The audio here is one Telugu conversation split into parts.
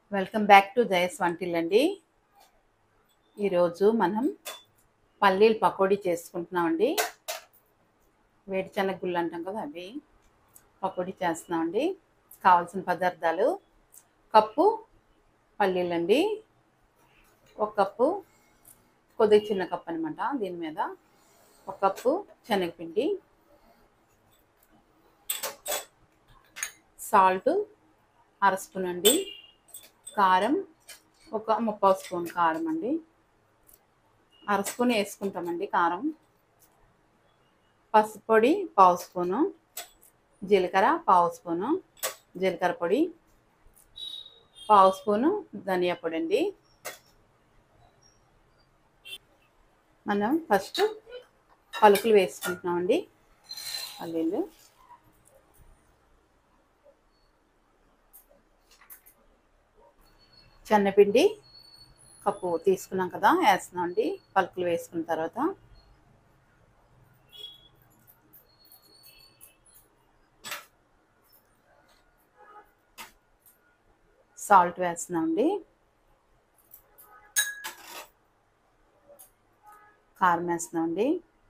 వెల్కమ్ బ్యాక్ టు జయస్ వంటిల్లండి. ఈరోజు మనం పల్లీలు పకోడీ చేసుకుంటున్నామండి. వేడిశనగ గుళ్ళు అంటాం కదా, అవి పకోడీ చేస్తున్నామండి. కావాల్సిన పదార్థాలు: కప్పు పల్లీలండి, ఒక కప్పు, కొద్దిగా చిన్న కప్పు అనమాట. దీని మీద ఒక కప్పు శనగపిండి, సాల్ట్ అర స్పూన్ అండి, కారం ఒక 3/4 స్పూన్ కారం అండి, అర స్పూన్ వేసుకుంటామండి కారం, పసుపు పొడి 1/2 స్పూను, జీలకర్ర 1/2 స్పూను జీలకర్ర పొడి, 1/2 స్పూను ధనియా పొడి అండి. మనం ఫస్ట్ పలుకులు వేసుకుంటున్నామండి. పల్లీలు, శనగపిండి కప్పు తీసుకున్నాం కదా, వేస్తున్నామండి. పలుకులు వేసుకున్న తర్వాత సాల్ట్ వేస్తున్నామండి, కారం వేస్తున్నామండి,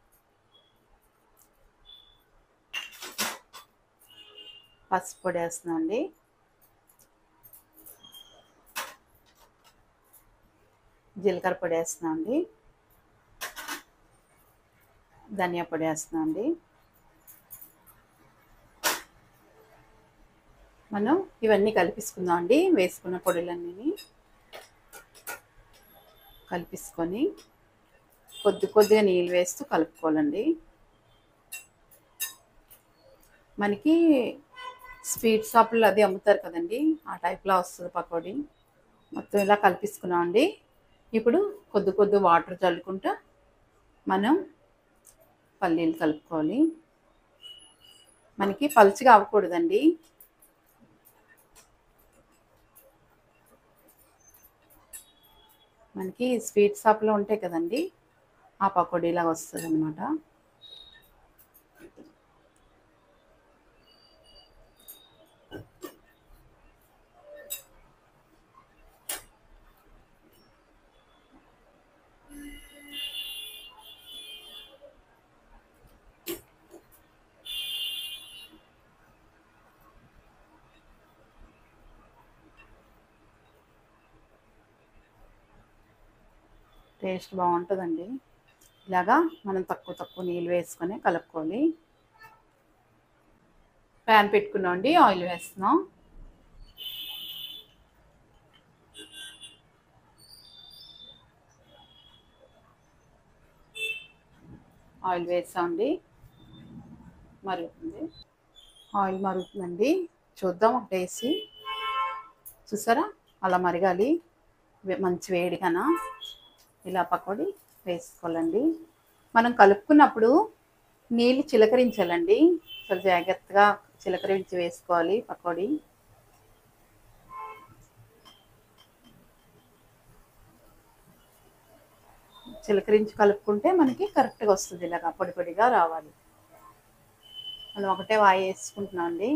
పసుపు పొడి వేస్తున్నామండి, జీలకర్ర పొడి వేస్తున్నామండి, ధనియా పొడి వేస్తున్నామండి. మనం ఇవన్నీ కలిపిసుకుందామండి. వేసుకున్న పొడులన్నీ కలిపిసుకొని కొద్దిగా నీళ్ళు వేస్తూ కలుపుకోవాలండి. మనకి స్వీట్ షాపుల్లో అది అమ్ముతారు కదండి, ఆ టైప్లో వస్తుంది పకోడీ. మొత్తం ఇలా కలిపిసుకున్నామండి. ఇప్పుడు కొద్ది వాటర్ చల్లుకుంటూ మనం పల్లీలు కలుపుకోవాలి. మనకి పలుచగా అవ్వకూడదండి. మనకి స్వీట్ షాప్లో ఉంటాయి కదండి, ఆ పకోడీలాగా వస్తుంది అనమాట. టేస్ట్ బాగుంటుందండి. ఇలాగా మనం తక్కువ నీళ్ళు వేసుకొని కలుపుకోవాలి. ప్యాన్ పెట్టుకున్నామండి, ఆయిల్ వేస్తున్నాం. ఆయిల్ వేసామండి, మరుగుతుంది. ఆయిల్ మరుగుతుందండి, చూద్దాం ఒకటి వేసి. చూసారా, అలా మరగాలి, మంచి వేడిగాన. ఇలా పకోడీ వేసుకోవాలండి. మనం కలుపుకున్నప్పుడు నీళ్ళు చిలకరించాలండి. చాలా జాగ్రత్తగా చిలకరించి వేసుకోవాలి పకోడీ. చిలకరించి కలుపుకుంటే మనకి కరెక్ట్గా వస్తుంది. ఇలాగా పొడిగా రావాలి. మనం ఒకటే వాయి వేసుకుంటున్నాం అండి,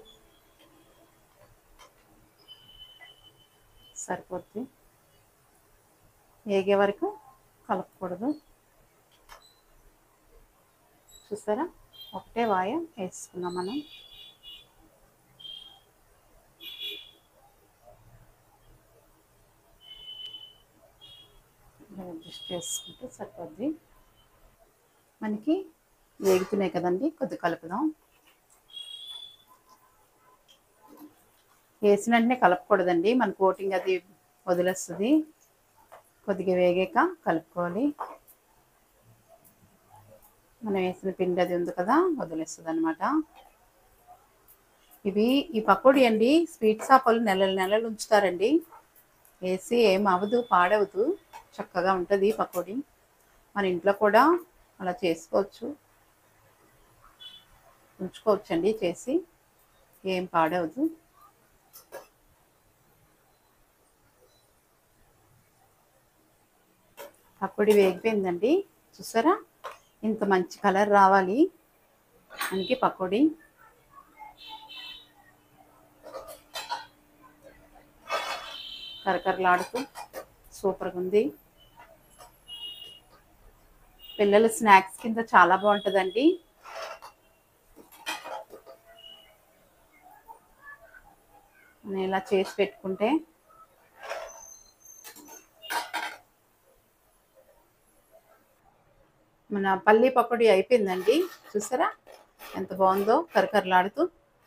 సరిపోద్ది. వేగే వరకు కలపకూడదు. చూసారా, ఒకటే వాయ వేసుకున్నాం మనం. అడ్జస్ట్ చేసుకుంటే సరిపోద్ది. మనకి వేగుతున్నాయి కదండి, కొద్దిగా కలుపుదాం. వేసిన వెంటనే కలపకూడదండి, మన కోటింగ్ అది వదిలేస్తుంది. కొద్దిగా వేగాక కలుపుకోవాలి. మనం వేసిన పిండి అది ఉంది కదా, వదిలేస్తుంది అనమాట. ఈ పకోడీ అండి స్వీట్ షాపులు నెలలు ఉంచుతారండి. వేసి ఏం అవ్వదు, పాడవదు, చక్కగా ఉంటుంది పకోడీ. మన ఇంట్లో కూడా అలా చేసుకోవచ్చు, ఉంచుకోవచ్చండి చేసి, ఏం పాడవదు. పకోడీ వేగిపోయిందండి. చూసారా, ఇంత మంచి కలర్ రావాలి మనకి పకోడీ. కరకరలాడుతూ సూపర్గా ఉంది. పిల్లల స్నాక్స్ కింద చాలా బాగుంటుందండి. నేను ఇలా చేసి పెట్టుకుంటే మన పల్లి పకోడీ అయిపోయిందండి. చూసారా ఎంత బాగుందో కరకరలాడుతూ.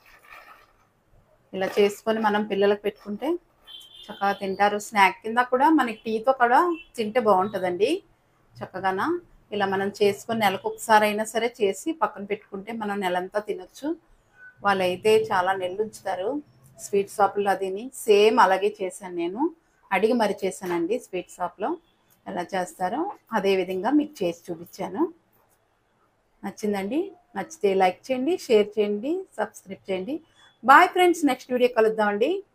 ఇలా చేసుకొని మనం పిల్లలకు పెట్టుకుంటే చక్కగా తింటారు. స్నాక్ కింద కూడా మనకి టీతో కూడా తింటే బాగుంటుందండి చక్కగాన. ఇలా మనం చేసుకొని నెలకు ఒకసారి అయినా సరే చేసి పక్కన పెట్టుకుంటే మనం నెలంతా తినొచ్చు. వాళ్ళైతే చాలా నెలలు ఉంచుతారు స్వీట్ షాపుల్లో. అదిని సేమ్ అలాగే చేశాను నేను, అడిగి మరి చేశానండి స్వీట్ షాప్లో ఎలా చేస్తారో అదే విధంగా మీకు చేసి చూపించాను. నచ్చిందండి? నచ్చితే లైక్ చేయండి, షేర్ చేయండి, సబ్స్క్రైబ్ చేయండి. బాయ్ ఫ్రెండ్స్, నెక్స్ట్ వీడియో కలుద్దామండి.